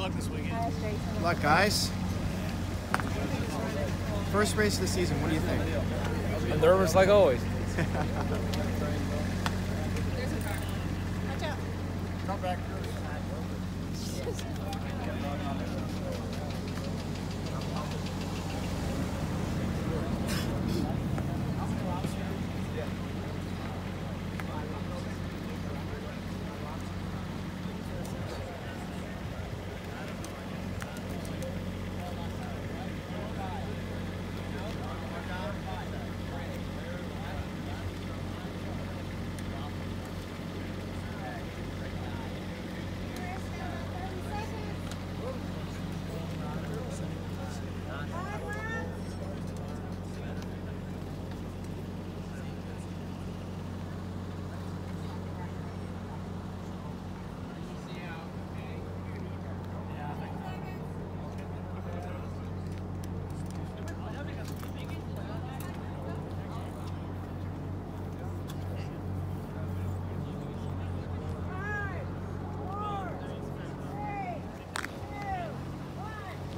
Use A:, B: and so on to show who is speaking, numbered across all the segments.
A: luck this weekend.
B: Good luck, guys. First race of the season, what do you think?
C: I'm nervous like always.
A: Come back.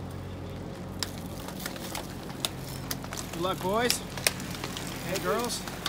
B: Good luck, boys. Hey, girls.